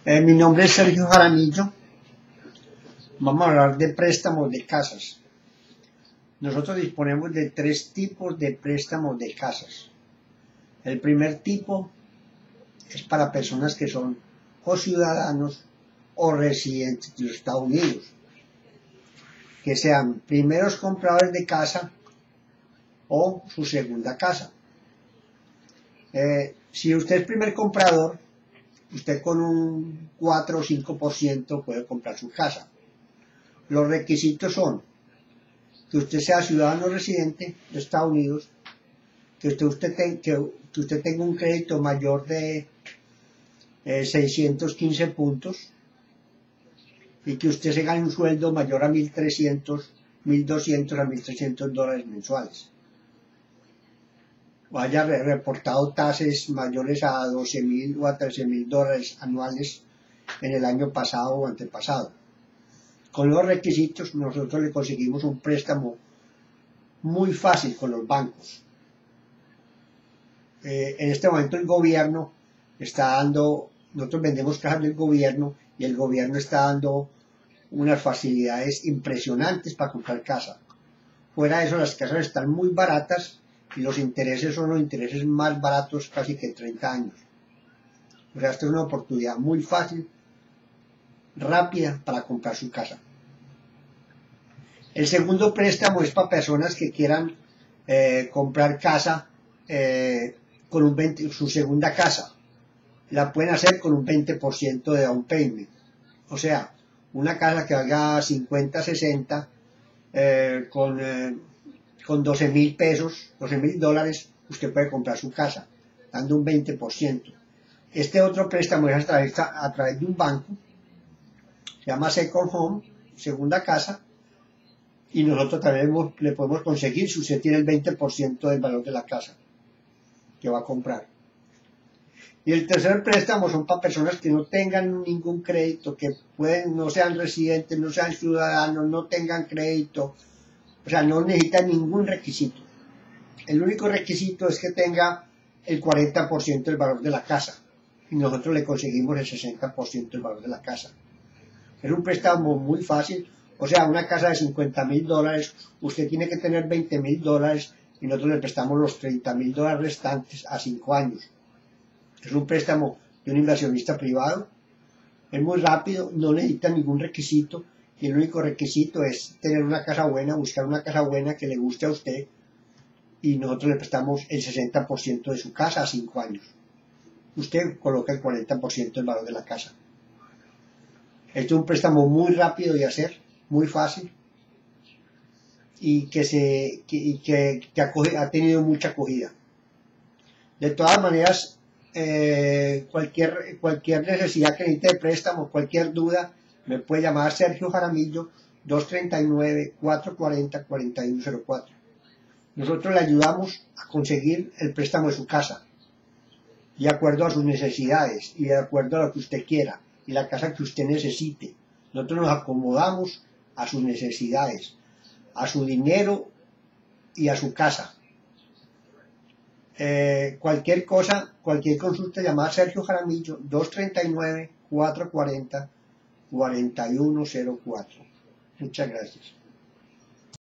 Mi nombre es Sergio Jaramillo. Vamos a hablar de préstamos de casas. Nosotros disponemos de 3 tipos de préstamos de casas. El primer tipo es para personas que son o ciudadanos o residentes de los Estados Unidos, que sean primeros compradores de casa o su segunda casa. Si usted es primer comprador, usted con un 4 o 5% puede comprar su casa. Los requisitos son que usted sea ciudadano residente de Estados Unidos, que usted tenga un crédito mayor de 615 puntos y que usted se gane un sueldo mayor a 1.300, 1.200 a 1.300 dólares mensuales. O haya reportado tasas mayores a 12.000 o a 13.000 dólares anuales en el año pasado o antepasado. Con los requisitos nosotros le conseguimos un préstamo muy fácil con los bancos. En este momento el gobierno está dando, nosotros vendemos casas del gobierno y el gobierno está dando unas facilidades impresionantes para comprar casa. Fuera de eso, las casas están muy baratas y los intereses son los intereses más baratos casi que 30 años. O sea, esta es una oportunidad muy fácil, rápida para comprar su casa. El segundo préstamo es para personas que quieran comprar casa con su segunda casa. La pueden hacer con un 20% de down payment. O sea, una casa que valga 50, 60 con 12.000 pesos, 12.000 dólares, usted puede comprar su casa, dando un 20%. Este otro préstamo es a través de un banco, se llama Second Home, segunda casa, y nosotros también le podemos conseguir si usted tiene el 20% del valor de la casa que va a comprar. Y el tercer préstamo son para personas que no tengan ningún crédito, que no sean residentes, no sean ciudadanos, no tengan crédito, o sea, no necesitan ningún requisito. El único requisito es que tenga el 40% del valor de la casa y nosotros le conseguimos el 60% del valor de la casa. Es un préstamo muy fácil. O sea, una casa de 50.000 dólares, usted tiene que tener 20.000 dólares y nosotros le prestamos los 30.000 dólares restantes a 5 años. Es un préstamo de un inversionista privado. Es muy rápido, no necesita ningún requisito y el único requisito es tener una casa buena, buscar una casa buena que le guste a usted y nosotros le prestamos el 60% de su casa a 5 años. Usted coloca el 40% del valor de la casa. Esto es un préstamo muy rápido de hacer, muy fácil y que ha tenido mucha acogida. De todas maneras, cualquier necesidad que necesite de préstamo, cualquier duda, me puede llamar a Sergio Jaramillo 239-440-4104. Nosotros le ayudamos a conseguir el préstamo de su casa, de acuerdo a sus necesidades y de acuerdo a lo que usted quiera y la casa que usted necesite. Nosotros nos acomodamos a sus necesidades, a su dinero y a su casa. Cualquier cosa, cualquier consulta, llamada a Sergio Jaramillo 239-440-4104. Muchas gracias.